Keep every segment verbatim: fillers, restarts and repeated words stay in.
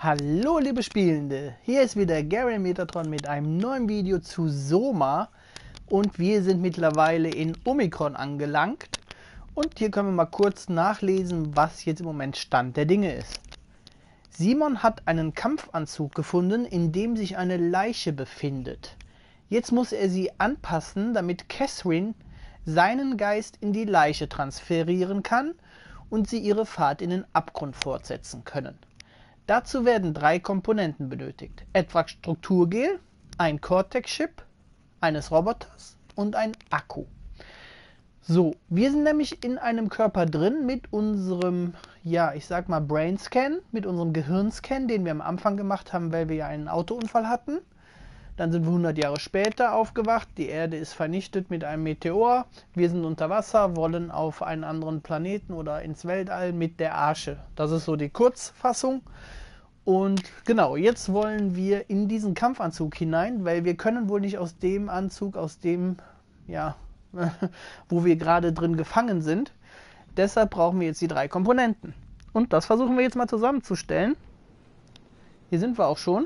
Hallo liebe Spielende, hier ist wieder Gary Metatron mit einem neuen Video zu Soma und wir sind mittlerweile in Omikron angelangt und hier können wir mal kurz nachlesen, was jetzt im Moment Stand der Dinge ist. Simon hat einen Kampfanzug gefunden, in dem sich eine Leiche befindet. Jetzt muss er sie anpassen, damit Catherine seinen Geist in die Leiche transferieren kann und sie ihre Fahrt in den Abgrund fortsetzen können. Dazu werden drei Komponenten benötigt. Etwas Strukturgel, ein Cortex-Chip eines Roboters und ein Akku. So, wir sind nämlich in einem Körper drin mit unserem, ja, ich sag mal Brainscan, mit unserem Gehirnscan, den wir am Anfang gemacht haben, weil wir ja einen Autounfall hatten. Dann sind wir hundert Jahre später aufgewacht, die Erde ist vernichtet mit einem Meteor, wir sind unter Wasser, wollen auf einen anderen Planeten oder ins Weltall mit der Arche. Das ist so die Kurzfassung. Und genau, jetzt wollen wir in diesen Kampfanzug hinein, weil wir können wohl nicht aus dem Anzug, aus dem, ja, wo wir gerade drin gefangen sind. Deshalb brauchen wir jetzt die drei Komponenten. Und das versuchen wir jetzt mal zusammenzustellen. Hier sind wir auch schon.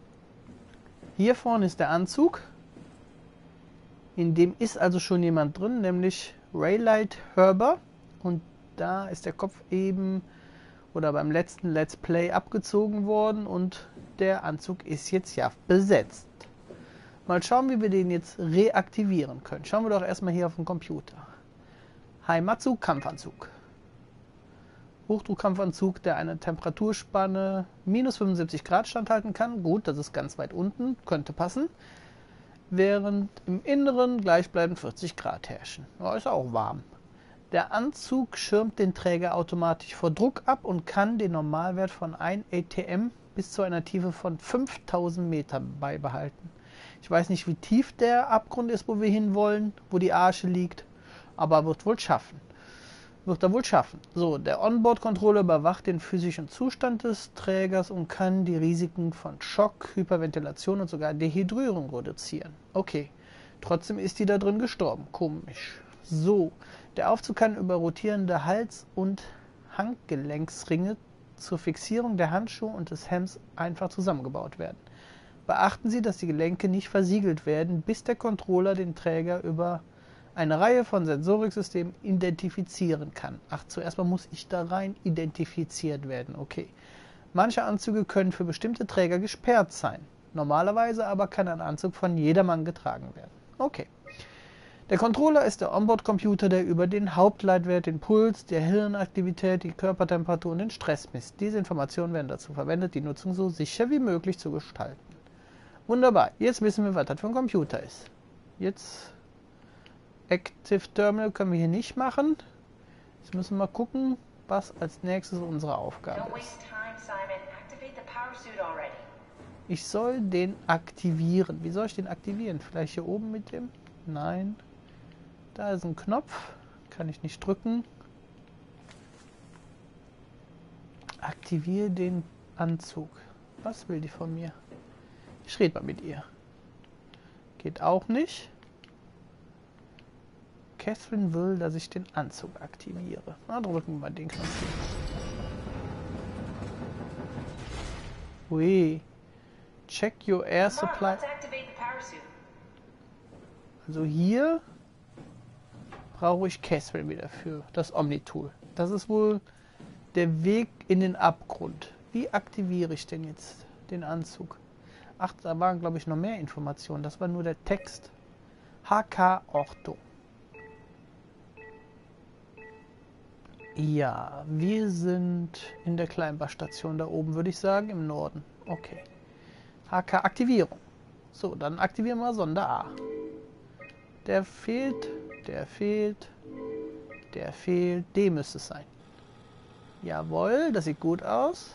Hier vorne ist der Anzug. In dem ist also schon jemand drin, nämlich Raylight Herber. Und da ist der Kopf eben oder beim letzten Let's Play abgezogen worden und der Anzug ist jetzt ja besetzt. Mal schauen, wie wir den jetzt reaktivieren können. Schauen wir doch erstmal hier auf den Computer. Haimatsu Kampfanzug. Hochdruckkampfanzug, der eine Temperaturspanne minus fünfundsiebzig Grad standhalten kann. Gut, das ist ganz weit unten, könnte passen. Während im Inneren gleichbleibend vierzig Grad herrschen. Ja, ist auch warm. Der Anzug schirmt den Träger automatisch vor Druck ab und kann den Normalwert von ein A T M bis zu einer Tiefe von fünftausend Meter beibehalten. Ich weiß nicht, wie tief der Abgrund ist, wo wir hinwollen, wo die Arche liegt, aber wird wohl schaffen. Wird er wohl schaffen. So, der Onboard-Controller überwacht den physischen Zustand des Trägers und kann die Risiken von Schock, Hyperventilation und sogar Dehydrierung reduzieren. Okay, trotzdem ist die da drin gestorben. Komisch. So, der Aufzug kann über rotierende Hals- und Handgelenksringe zur Fixierung der Handschuhe und des Hemds einfach zusammengebaut werden. Beachten Sie, dass die Gelenke nicht versiegelt werden, bis der Controller den Träger über eine Reihe von Sensoriksystemen identifizieren kann. Ach, zuerst mal muss ich da rein identifiziert werden. Okay. Manche Anzüge können für bestimmte Träger gesperrt sein. Normalerweise aber kann ein Anzug von jedermann getragen werden. Okay. Der Controller ist der Onboard-Computer, der über den Hauptleitwert, den Puls, die Hirnaktivität, die Körpertemperatur und den Stress misst. Diese Informationen werden dazu verwendet, die Nutzung so sicher wie möglich zu gestalten. Wunderbar. Jetzt wissen wir, was das für ein Computer ist. Jetzt Active Terminal können wir hier nicht machen. Jetzt müssen wir mal gucken, was als nächstes unsere Aufgabe ist. Ich soll den aktivieren. Wie soll ich den aktivieren? Vielleicht hier oben mit dem? Nein. Da ist ein Knopf. Kann ich nicht drücken. Aktiviere den Anzug. Was will die von mir? Ich rede mal mit ihr. Geht auch nicht. Catherine will, dass ich den Anzug aktiviere. Na, drücken wir mal den Knopf. Ui. Check your air supply. Also hier brauche ich Catherine wieder für das Omni-Tool. Das ist wohl der Weg in den Abgrund. Wie aktiviere ich denn jetzt den Anzug? Ach, da waren glaube ich noch mehr Informationen. Das war nur der Text. H K Ortho. Ja, wir sind in der Kleinbach-Station da oben, würde ich sagen, im Norden. Okay. H K Aktivierung. So, dann aktivieren wir Sonder A. Der fehlt, der fehlt, der fehlt. D müsste es sein. Jawohl, das sieht gut aus.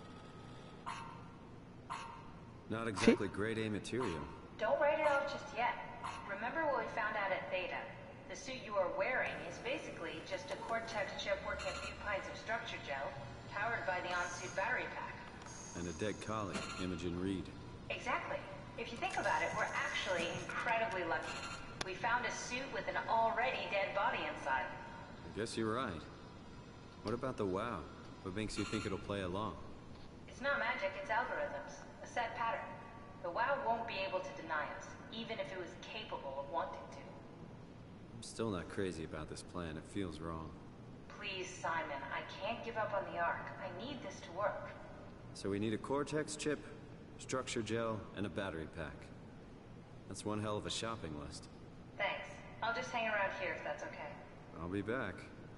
Not exactly grade A material. Don't write it off just yet. Remember what we found out at Theta. The suit you are wearing is basically just a Cortex chip working a few pints of structure gel, powered by the on-suit battery pack. And a dead colleague, Imogen Reed. Exactly. If you think about it, we're actually incredibly lucky. We found a suit with an already dead body inside. I guess you're right. What about the WoW? What makes you think it'll play along? It's not magic, it's algorithms. A set pattern. The WoW won't be able to deny us, even if it was capable of wanting to. I'm still not crazy about this plan. It feels wrong. Please, Simon, I can't give up on the Ark. I need this to work. So we need a Cortex chip, structure gel, and a battery pack. That's one hell of a shopping list. Thanks. I'll just hang around here if that's okay. I'll be back.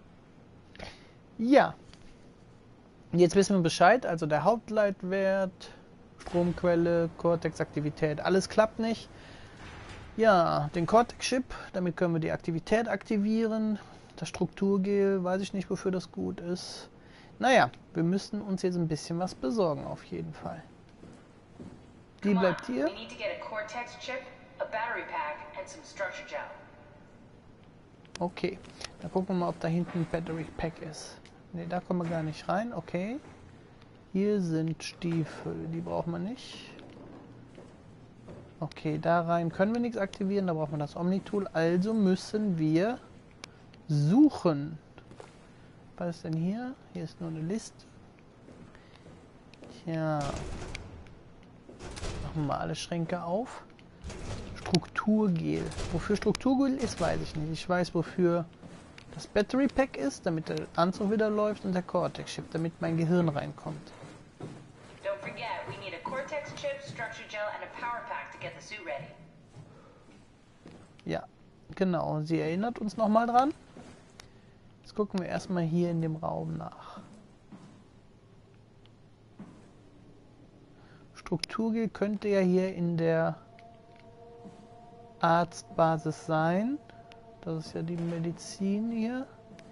Ja. Jetzt wissen wir Bescheid. Also der Hauptleitwert, Stromquelle, Cortex-Aktivität, alles klappt nicht. Ja, den Cortex-Chip, damit können wir die Aktivität aktivieren. Das Strukturgel, weiß ich nicht, wofür das gut ist. Naja, wir müssen uns jetzt ein bisschen was besorgen, auf jeden Fall. Die Come on, bleibt hier. we need to get a Cortex chip, a battery pack, and some structure gel. Okay, dann gucken wir mal, ob da hinten ein Battery Pack ist. Ne, da kommen wir gar nicht rein. Okay. Hier sind Stiefel, die brauchen wir nicht. Okay, da rein können wir nichts aktivieren, da brauchen wir das Omni-Tool. Also müssen wir suchen. Was ist denn hier? Hier ist nur eine Liste. Tja. Machen wir mal alle Schränke auf. Strukturgel. Wofür Strukturgel ist, weiß ich nicht. Ich weiß, wofür das Battery Pack ist, damit der Anzug wieder läuft, und der Cortex Chip, damit mein Gehirn reinkommt. Don't forget, we need a Cortex chip, structure gel, and a power pack to get the suit ready. Ja, genau. Sie erinnert uns nochmal dran. Jetzt gucken wir erstmal hier in dem Raum nach. Strukturgel könnte ja hier in der Arztbasis sein. Das ist ja die Medizin hier.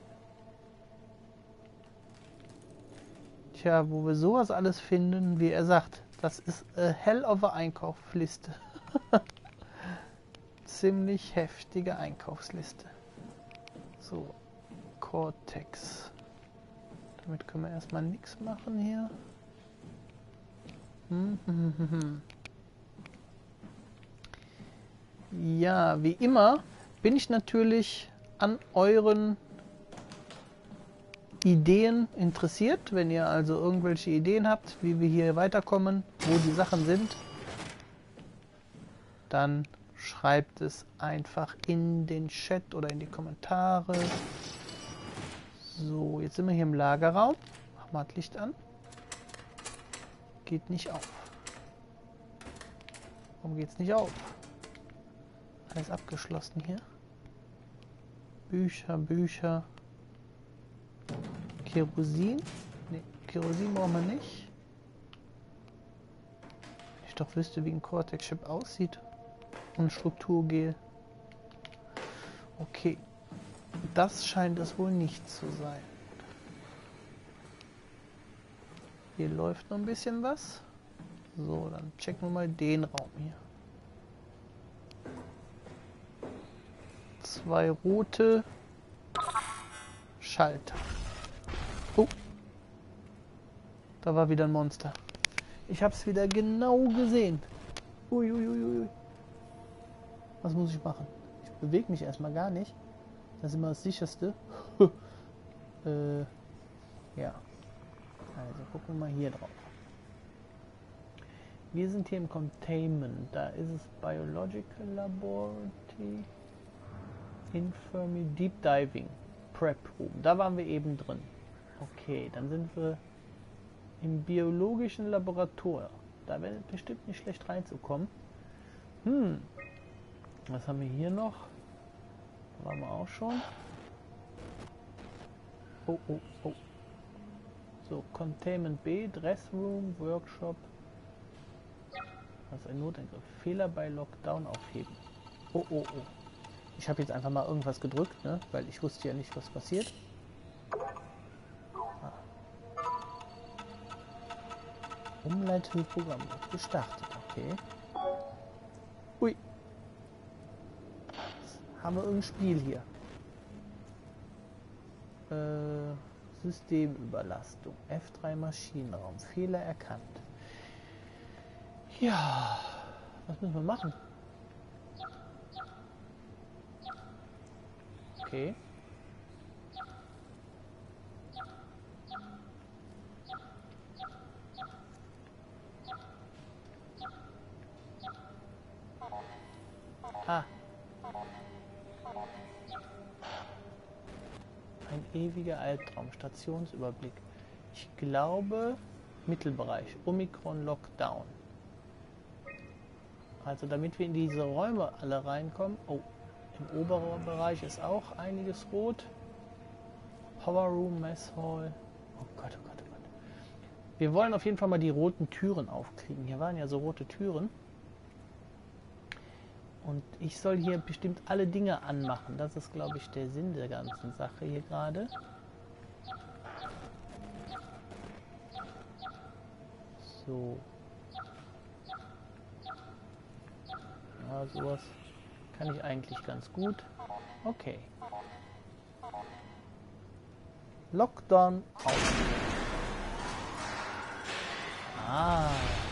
Tja, wo wir sowas alles finden, wie er sagt, das ist a hell of a Einkaufsliste. Ziemlich heftige Einkaufsliste. So, Cortex. Damit können wir erstmal nichts machen hier. Hm, hm, hm, hm. Ja, wie immer bin ich natürlich an euren Ideen interessiert. Wenn ihr also irgendwelche Ideen habt, wie wir hier weiterkommen, wo die Sachen sind, dann schreibt es einfach in den Chat oder in die Kommentare. So, jetzt sind wir hier im Lagerraum. Mach mal das Licht an. Geht nicht auf. Warum geht es nicht auf? Alles abgeschlossen hier. Bücher, Bücher. Kerosin? Ne, Kerosin brauchen wir nicht. Ich doch wüsste, wie ein Cortex-Chip aussieht. Und Strukturgel. Okay. Das scheint es wohl nicht zu sein. Hier läuft noch ein bisschen was. So, dann checken wir mal den Raum hier. Zwei rote Schalter. Oh. Da war wieder ein Monster. Ich habe es wieder genau gesehen. Uiuiui. Was muss ich machen? Ich bewege mich erstmal gar nicht. Das ist immer das Sicherste. äh, ja. Also gucken wir mal hier drauf. Wir sind hier im Containment. Da ist es Biological Laboratory. Infirmary Deep Diving. Prep Room. Da waren wir eben drin. Okay, dann sind wir im biologischen Laborator. Da wäre bestimmt nicht schlecht reinzukommen. Hm. Was haben wir hier noch? Da waren wir auch schon. Oh, oh, oh. So, Containment B, Dressroom, Workshop. Was ist ein Notangriff? Fehler bei Lockdown aufheben. Oh, oh, oh. Ich habe jetzt einfach mal irgendwas gedrückt, ne? Weil ich wusste ja nicht, was passiert. Ah. Umleitprogramm wird gestartet, okay. Ui. Haben wir irgendein Spiel hier? Äh, Systemüberlastung. F drei Maschinenraum. Fehler erkannt. Ja. Was müssen wir machen? Okay. Ewiger Albtraum. Stationsüberblick. Ich glaube, Mittelbereich. Omikron Lockdown. Also damit wir in diese Räume alle reinkommen. Oh, im oberen Bereich ist auch einiges rot. Power Room, Mess Hall. Oh Gott, oh Gott, oh Gott. Wir wollen auf jeden Fall mal die roten Türen aufkriegen. Hier waren ja so rote Türen. Und ich soll hier bestimmt alle Dinge anmachen. Das ist, glaube ich, der Sinn der ganzen Sache hier gerade. So. Ja, sowas kann ich eigentlich ganz gut. Okay. Lockdown auf. Ah.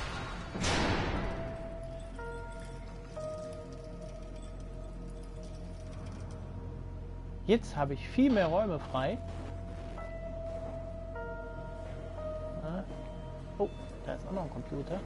Jetzt habe ich viel mehr Räume frei. Ah. Oh, da ist auch noch ein Computer.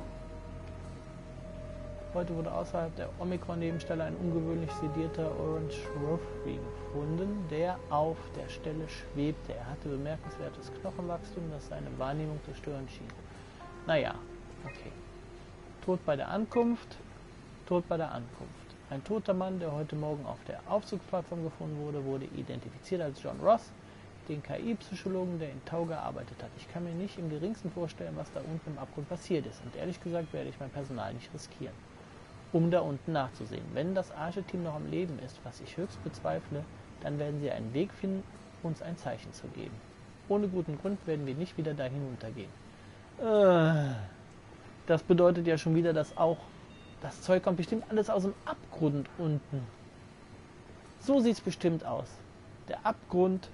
Heute wurde außerhalb der Omikron-Nebenstelle ein ungewöhnlich sedierter Orange Rothry gefunden, der auf der Stelle schwebte. Er hatte bemerkenswertes Knochenwachstum, das seine Wahrnehmung zu stören schien. Naja, okay. Tod bei der Ankunft, Tod bei der Ankunft. Ein toter Mann, der heute Morgen auf der Aufzugsplattform gefunden wurde, wurde identifiziert als John Ross, den K I-Psychologen, der in Tau gearbeitet hat. Ich kann mir nicht im geringsten vorstellen, was da unten im Abgrund passiert ist. Und ehrlich gesagt werde ich mein Personal nicht riskieren, um da unten nachzusehen. Wenn das Arche-Team noch am Leben ist, was ich höchst bezweifle, dann werden sie einen Weg finden, uns ein Zeichen zu geben. Ohne guten Grund werden wir nicht wieder da hinuntergehen. Äh, das bedeutet ja schon wieder, dass auch das Zeug kommt bestimmt alles aus dem Abgrund unten. So sieht es bestimmt aus. Der Abgrund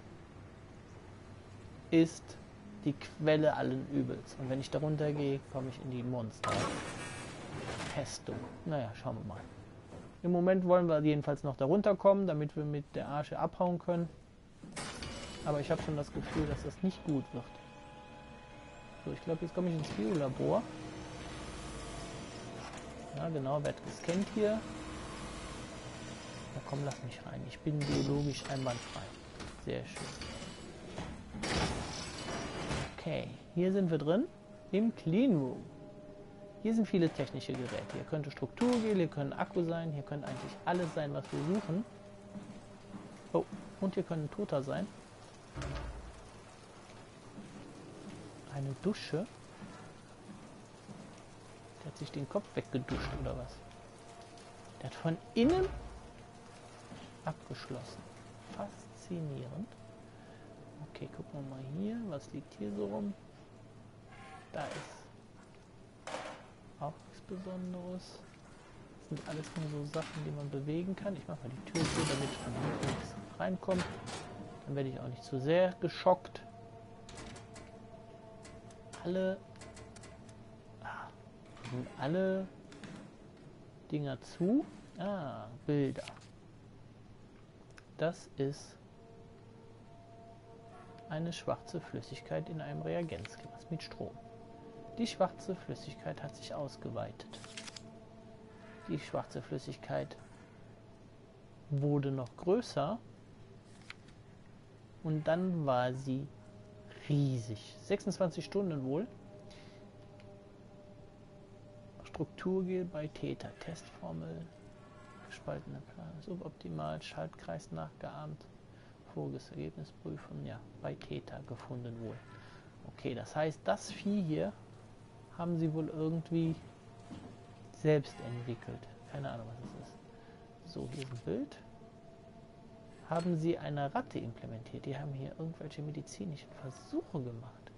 ist die Quelle allen Übels. Und wenn ich darunter gehe, komme ich in die Monster-Festung. Naja, schauen wir mal. Im Moment wollen wir jedenfalls noch darunter kommen, damit wir mit der Arche abhauen können. Aber ich habe schon das Gefühl, dass das nicht gut wird. So, ich glaube, jetzt komme ich ins Biolabor. Ja, genau, wird gescannt hier. Na komm, lass mich rein. Ich bin biologisch einwandfrei. Sehr schön. Okay, hier sind wir drin. Im Clean Room. Hier sind viele technische Geräte. Hier könnte Strukturgel, hier können Akku sein. Hier könnte eigentlich alles sein, was wir suchen. Oh, und hier können Toter sein. Eine Dusche. Der hat sich den Kopf weggeduscht, oder was? Der hat von innen abgeschlossen. Faszinierend. Okay, gucken wir mal hier. Was liegt hier so rum? Da ist auch nichts Besonderes. Das sind alles nur so Sachen, die man bewegen kann. Ich mache mal die Tür zu, damit von hier nichts reinkommt. Dann werde ich auch nicht zu sehr geschockt. Alle sind alle Dinger zu. Ah, Bilder. Das ist eine schwarze Flüssigkeit in einem Reagenzglas mit Strom. Die schwarze Flüssigkeit hat sich ausgeweitet. Die schwarze Flüssigkeit wurde noch größer und dann war sie riesig. sechsundzwanzig Stunden wohl. Strukturgel bei Theta, Testformel, gespaltener Plan, suboptimal, Schaltkreis nachgeahmt, voriges Ergebnis prüfen, ja, bei Theta gefunden wohl. Okay, das heißt, das Vieh hier haben sie wohl irgendwie selbst entwickelt. Keine Ahnung, was es ist. So, hier ist ein Bild. Haben sie eine Ratte implementiert? Die haben hier irgendwelche medizinischen Versuche gemacht.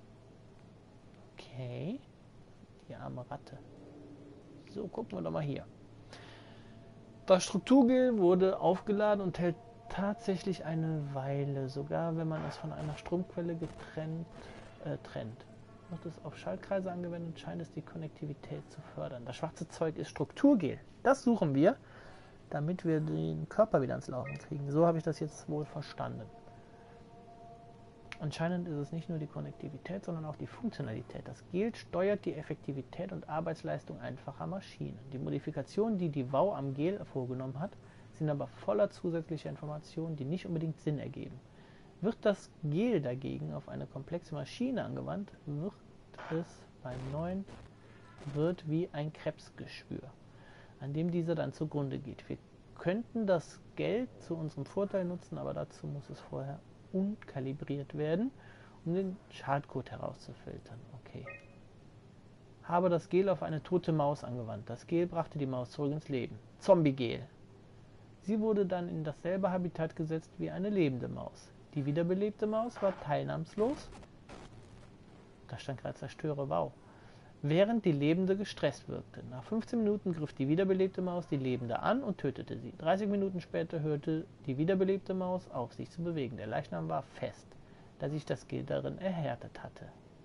Okay, die arme Ratte. So, gucken wir doch mal hier. Das Strukturgel wurde aufgeladen und hält tatsächlich eine Weile, sogar wenn man es von einer Stromquelle getrennt äh, trennt. Wird es auf Schaltkreise angewendet, scheint es die Konnektivität zu fördern. Das schwarze Zeug ist Strukturgel. Das suchen wir, damit wir den Körper wieder ans Laufen kriegen. So habe ich das jetzt wohl verstanden. Anscheinend ist es nicht nur die Konnektivität, sondern auch die Funktionalität. Das Gel steuert die Effektivität und Arbeitsleistung einfacher Maschinen. Die Modifikationen, die die V A U am Gel vorgenommen hat, sind aber voller zusätzlicher Informationen, die nicht unbedingt Sinn ergeben. Wird das Gel dagegen auf eine komplexe Maschine angewandt, wird es beim neuen wird wie ein Krebsgeschwür, an dem dieser dann zugrunde geht. Wir könnten das Geld zu unserem Vorteil nutzen, aber dazu muss es vorher unkalibriert werden, um den Schadcode herauszufiltern. Okay. Habe das Gel auf eine tote Maus angewandt. Das Gel brachte die Maus zurück ins Leben. Zombie-Gel. Sie wurde dann in dasselbe Habitat gesetzt wie eine lebende Maus. Die wiederbelebte Maus war teilnahmslos. Da stand gerade zerstöre, wow. Während die Lebende gestresst wirkte. Nach fünfzehn Minuten griff die wiederbelebte Maus die Lebende an und tötete sie. dreißig Minuten später hörte die wiederbelebte Maus auf, sich zu bewegen. Der Leichnam war fest, da sich das Gel darin erhärtet hatte.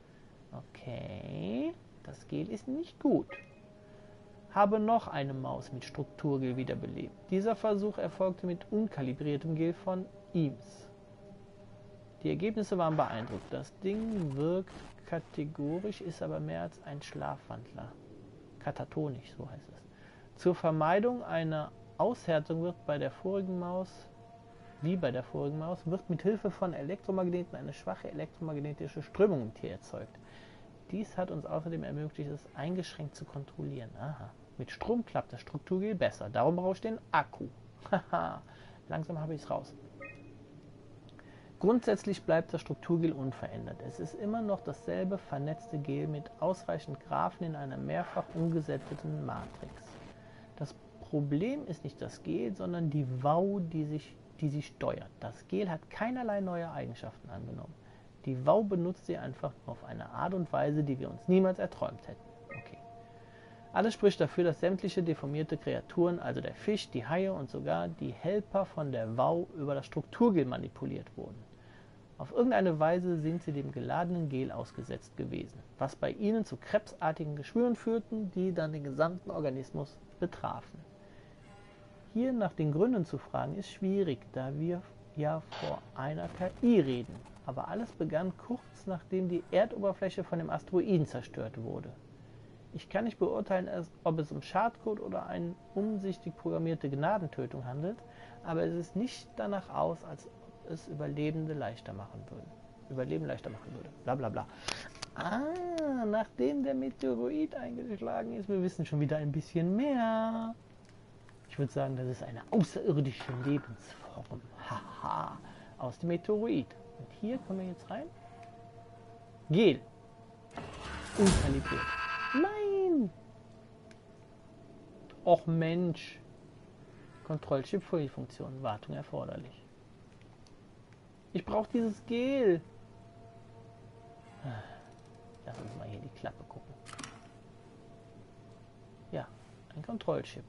Okay, das Gel ist nicht gut. Habe noch eine Maus mit Strukturgel wiederbelebt. Dieser Versuch erfolgte mit unkalibriertem Gel von Eames. Die Ergebnisse waren beeindruckend. Das Ding wirkt kategorisch, ist aber mehr als ein Schlafwandler. Katatonisch, so heißt es. Zur Vermeidung einer Aushärtung wird bei der vorigen Maus, wie bei der vorigen Maus, wird mit Hilfe von Elektromagneten eine schwache elektromagnetische Strömung im Tier erzeugt. Dies hat uns außerdem ermöglicht, es eingeschränkt zu kontrollieren. Aha. Mit Strom klappt das Strukturgel besser. Darum brauche ich den Akku. Haha. Langsam habe ich es raus. Grundsätzlich bleibt das Strukturgel unverändert. Es ist immer noch dasselbe vernetzte Gel mit ausreichend Graphen in einer mehrfach umgesätteten Matrix. Das Problem ist nicht das Gel, sondern die W A U, die, sich, die sie steuert. Das Gel hat keinerlei neue Eigenschaften angenommen. Die W A U benutzt sie einfach nur auf eine Art und Weise, die wir uns niemals erträumt hätten. Okay. Alles spricht dafür, dass sämtliche deformierte Kreaturen, also der Fisch, die Haie und sogar die Helper von der W A U über das Strukturgel manipuliert wurden. Auf irgendeine Weise sind sie dem geladenen Gel ausgesetzt gewesen, was bei ihnen zu krebsartigen Geschwüren führten, die dann den gesamten Organismus betrafen. Hier nach den Gründen zu fragen, ist schwierig, da wir ja vor einer K I reden. Aber alles begann kurz nachdem die Erdoberfläche von dem Asteroiden zerstört wurde. Ich kann nicht beurteilen, ob es um Schadcode oder eine umsichtig programmierte Gnadentötung handelt, aber es ist nicht danach aus, als ob es Überlebende leichter machen würde. Überleben leichter machen würde. Bla bla bla. Ah, nachdem der Meteorit eingeschlagen ist, wir wissen schon wieder ein bisschen mehr. Ich würde sagen, das ist eine außerirdische Lebensform. Haha. Aus dem Meteorit. Und hier kommen wir jetzt rein. Gel. Unkalibriert. Nein! Och Mensch. Kontrollchip-Funktion. Wartung erforderlich. Ich brauche dieses Gel. Lass uns mal hier die Klappe gucken. Ja, ein Kontrollchip.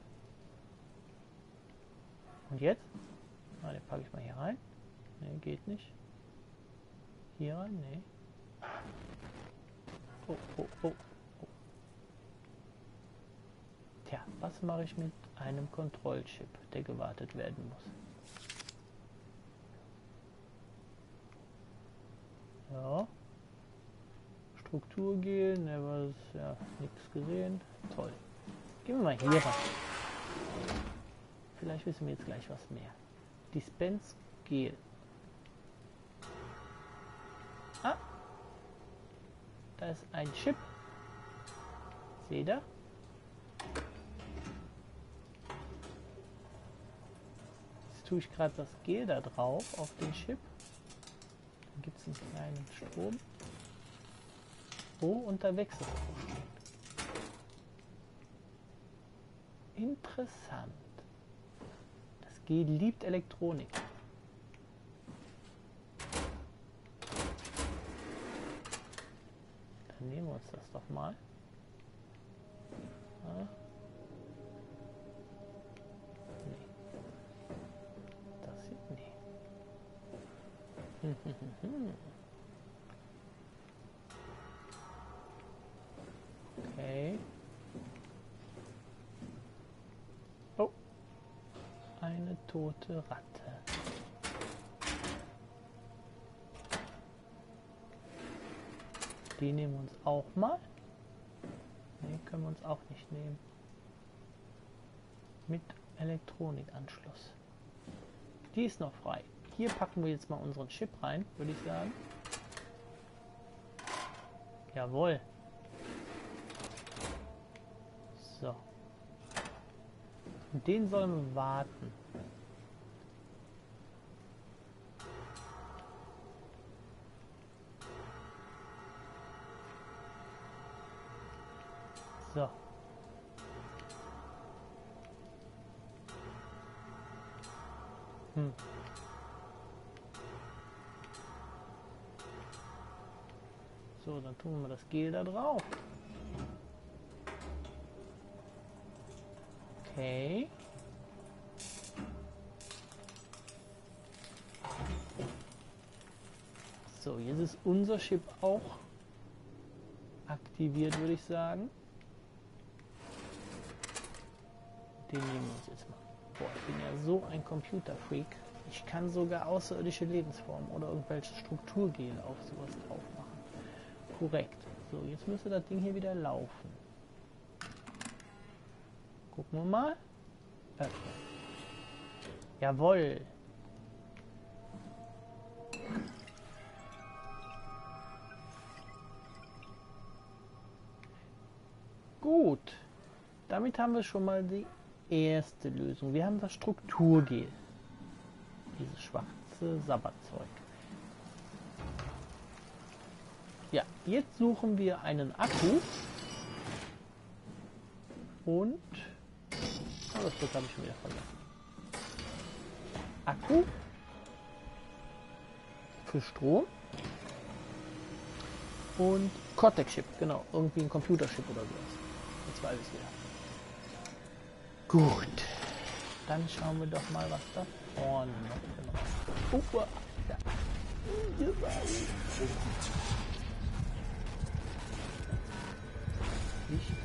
Und jetzt? Ah, den packe ich mal hier rein. Ne, geht nicht. Hier rein? Ne. Oh, oh, oh, oh. Tja, was mache ich mit einem Kontrollchip, der gewartet werden muss? Ja. Strukturgel, never, ja, nichts gesehen. Toll. Gehen wir mal hier rein. Vielleicht wissen wir jetzt gleich was mehr. Dispense Gel. Ah. Da ist ein Chip. Seht ihr? Jetzt tue ich gerade das Gel da drauf auf den Chip. Dann gibt es einen kleinen Strom. Oh, und da wechselt es. Interessant. Das Gel liebt Elektronik. Dann nehmen wir uns das doch mal. Ja. Nee. Das hier? Nee. Hm, hm, hm, hm. Okay. Oh. Eine tote Ratte. Die nehmen wir uns auch mal. Ne, können wir uns auch nicht nehmen. Mit Elektronikanschluss. Die ist noch frei. hier packen wir jetzt mal unseren Chip rein, würde ich sagen. Jawohl. So. Und den sollen wir warten. So. Hm. So, dann tun wir mal das Gel da drauf. Okay. So, jetzt ist unser Chip auch aktiviert, würde ich sagen. Den nehmen wir uns jetzt mal. Boah, ich bin ja so ein Computerfreak. Ich kann sogar außerirdische Lebensformen oder irgendwelche Strukturgel auf sowas drauf machen. Korrekt. So, jetzt müsste das Ding hier wieder laufen. Gucken wir mal. Öffnen. Jawohl. Gut. Damit haben wir schon mal die erste Lösung. Wir haben das Strukturgel. Dieses schwarze Sabberzeug. Ja, jetzt suchen wir einen Akku. Und... Oh, das Stück habe ich schon wieder vergessen. Akku. Für Strom. Und Cortex-Chip, genau. Irgendwie ein Computerchip oder sowas. Jetzt weiß ich wieder. Gut. Dann schauen wir doch mal, was da vorne noch genau. Oh, ja. Licht.